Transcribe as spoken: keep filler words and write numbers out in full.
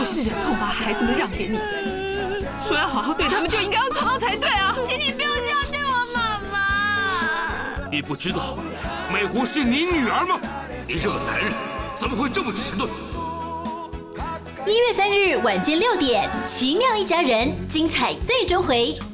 我是忍痛把孩子们让给你，说要好好对他们，就应该要做到才对啊！ 请你不要这样对我妈妈。 你不知道，美湖是你女儿吗？你这个男人怎么会这么迟钝？ 一月三日晚间六点，《奇妙一家人》精彩最终回。